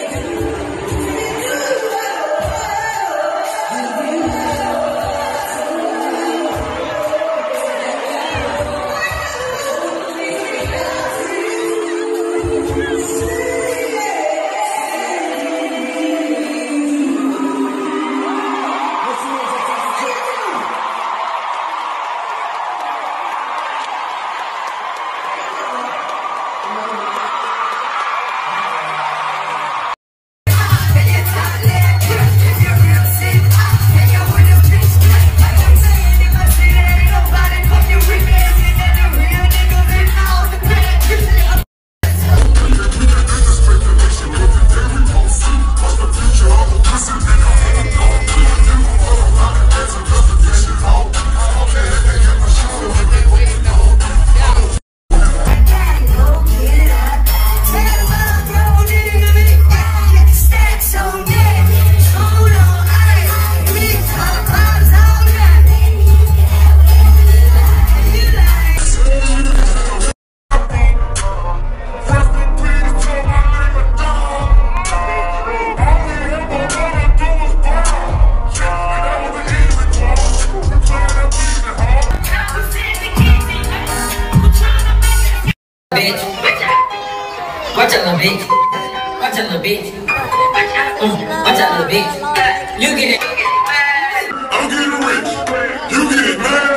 Bitch. Watch out, little bitch. Watch out, little bitch. Watch out, little bitch. You get it. I'm getting rich. You get it, man.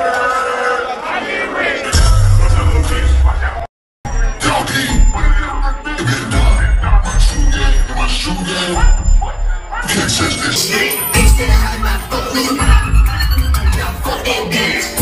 I get rich. Watch out, little bitch. Watch out. Doggy. You get it done. My shoe game. You can't touch this shit. Bitch, that I have my fuck with. Now fuck that bitch.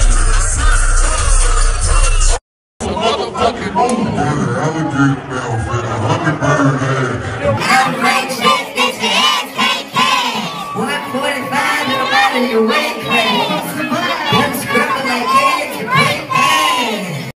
Alligator mouth.